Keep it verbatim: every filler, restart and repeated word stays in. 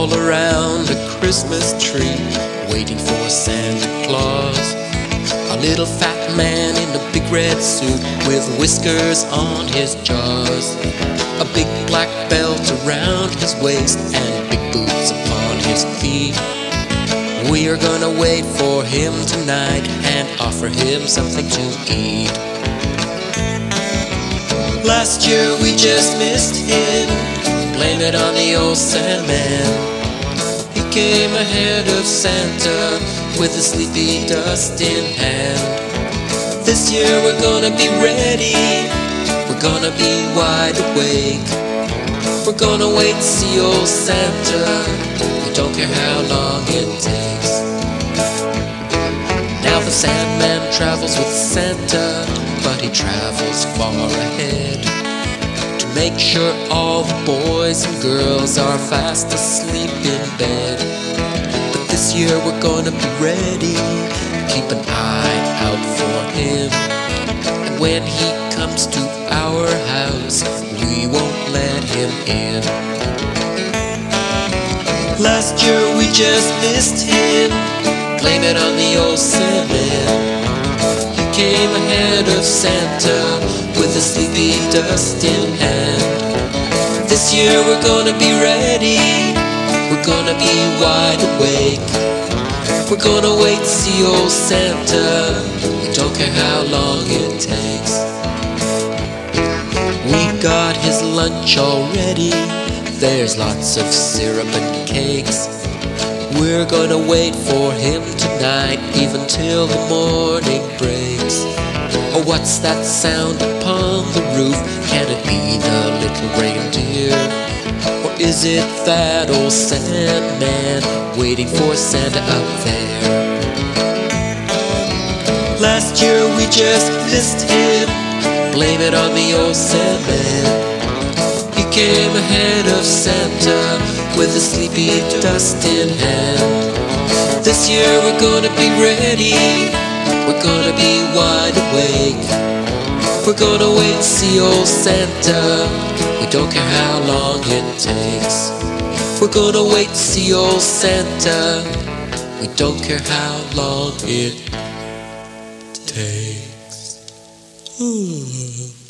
all around a Christmas tree, waiting for Santa Claus. A little fat man in a big red suit with whiskers on his jaws, a big black belt around his waist and big boots upon his feet. We are gonna wait for him tonight and offer him something to eat. Last year we just missed him, blame it on the old Sandman. He came ahead of Santa with a sleepy dust in hand. This year we're gonna be ready, we're gonna be wide awake. We're gonna wait to see old Santa, we don't care how long it takes. Now the Sandman travels with Santa, but he travels far ahead to make sure all the boys and girls are fast asleep in bed. But this year we're gonna be ready, keep an eye out for him. And when he comes to our house, we won't let him in. Last year we just missed him, blame it on the old Sandman. He came ahead of Santa with a sleepy dust in hand. This year we're gonna be ready, we're gonna be wide awake. We're gonna wait to see old Santa, we don't care how long it takes. We got his lunch already, there's lots of syrup and cakes. We're gonna wait for him tonight, even till the morning breaks. Oh, what's that sound upon the roof? Can it be the little reindeer? Or is it that old Sandman waiting for Santa up there? Last year we just missed him, blame it on the old Sandman. He came ahead of Santa with a sleepy dust in hand. This year we're gonna be ready, we're gonna be wide awake. We're gonna wait to see old Santa, we don't care how long it takes. We're gonna wait to see old Santa, we don't care how long it takes. Ooh.